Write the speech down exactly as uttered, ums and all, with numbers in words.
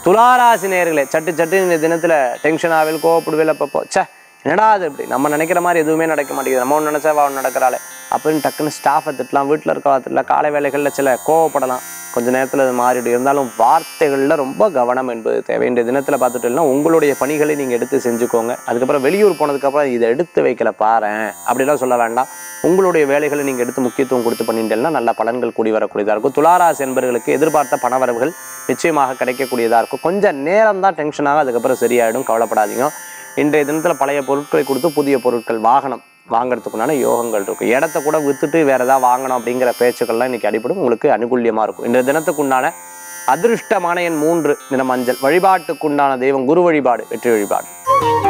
துளாராசி நேயர்களே, சட்டு சட்டு இந்த தினத்தில் டென்ஷன் ஆவில் கோவப்படுவேல் அப்பப்போ சே என்னடா அது இப்படி நம்ம நினைக்கிற மாதிரி எதுவுமே நடக்க மாட்டேங்குது, நம்ம ஒன்று நினச்சா அவன் நடக்கிறாளே அப்படின்னு டக்குன்னு ஸ்டாஃபை திட்டலாம், வீட்டில் இருக்க திட்டலாம், காலை வேலைகளில் சில கோவப்படலாம், கொஞ்சம் நேரத்தில் அது மாறிடும். இருந்தாலும் வார்த்தைகளில் ரொம்ப கவனம் என்பது தேவை. இந்த தினத்தில் பார்த்துட்டோம்னா உங்களுடைய பணிகளை நீங்கள் எடுத்து செஞ்சுக்கோங்க. அதுக்கப்புறம் வெளியூர் போனதுக்கப்புறம் இதை எடுத்து வைக்கல பாறேன் அப்படிலாம் சொல்ல வேண்டாம். உங்களுடைய வேலைகளை நீங்கள் எடுத்து முக்கியத்துவம் கொடுத்து பண்ணிட்டேன்னா நல்ல பலன்கள் கூடி வரக்கூடியதாக இருக்கும். துளாராசி என்பவர்களுக்கு எதிர்பார்த்த பணவரவுகள் நிச்சயமாக கிடைக்கக்கூடியதாக இருக்கும். கொஞ்சம் நேரம் தான் டென்ஷனாக, அதுக்கப்புறம் சரியாயிடும், கவலைப்படாதீங்க. இன்றைய தினத்தில் பழைய பொருட்களை கொடுத்து புதிய பொருட்கள் வாகனம் வாங்கிறதுக்குண்டான யோகங்கள் இருக்கும். இடத்த கூட வித்துட்டு வேற ஏதாவது வாங்கணும் அப்படிங்கிற பேச்சுக்கள்லாம் இன்னைக்கு அடிப்படும், உங்களுக்கு அனுகூல்யமாக இருக்கும். இன்றைய தினத்துக்குண்டான அதிருஷ்டமான எண் மூன்று, நிறம் மஞ்சள். வழிபாட்டுக்குண்டான தெய்வம் குரு வழிபாடு, வெற்றி வழிபாடு.